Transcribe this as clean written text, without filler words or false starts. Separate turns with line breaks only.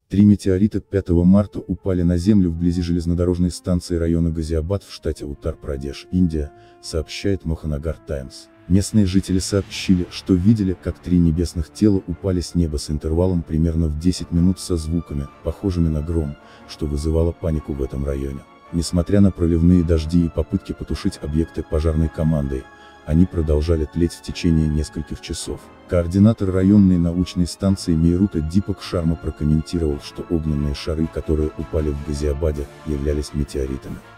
3 метеорита 5 марта упали на Землю вблизи железнодорожной станции района Газиабад в штате Уттар-Прадеш, Индия, сообщает Маханагар Таймс. Местные жители сообщили, что видели, как 3 небесных тела упали с неба с интервалом примерно в 10 минут со звуками, похожими на гром, что вызывало панику в этом районе. Несмотря на проливные дожди и попытки потушить объекты пожарной командой, они продолжали тлеть в течение нескольких часов. Координатор районной научной станции Мейрута Дипак Шарма прокомментировал, что огненные шары, которые упали в Газиабаде, являлись метеоритами.